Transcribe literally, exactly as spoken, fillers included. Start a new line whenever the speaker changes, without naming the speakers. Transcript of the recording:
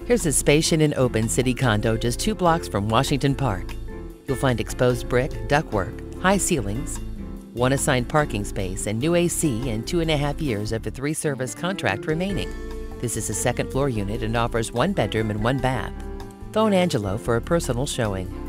Here's a spacious and open city condo just two blocks from Washington Park. You'll find exposed brick, ductwork, high ceilings, one assigned parking space, and new A C, and two and a half years of a three-service contract remaining. This is a second floor unit and offers one bedroom and one bath. Phone Angelo for a personal showing.